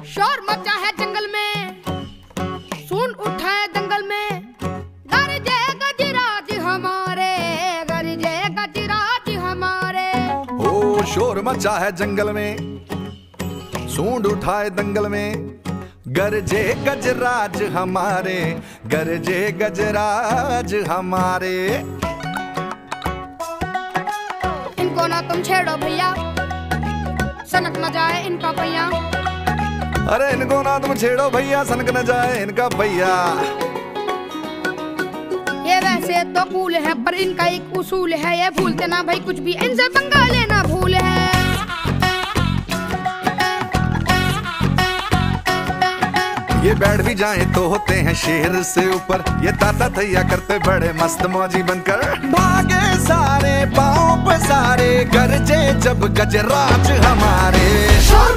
शोर मचा है जंगल में, सुन उठा है दंगल में, गरजे गजराज हमारे, गरजे गजराज हमारे। ओ शोर मचा है जंगल में, सूंड उठाए दंगल में, गरजे गजराज हमारे, गरजे गजराज हमारे। इनको ना तुम छेड़ो भैया, सनक न जाए इनका पहिया। अरे इनको ना तुम छेड़ो भैया, सनक न जाए इनका भैया। ये वैसे तो कूल है पर इनका एक उसूल है, ये भूलते ना भाई कुछ भी, इनसे पंगा लेना भूल है। ये बैठ भी जाए तो होते हैं शेर से ऊपर, ये ताता थैया करते बड़े मस्त मौजी बनकर। भागे सारे पाँव पे सारे, गरजे जब गजराज हमारे।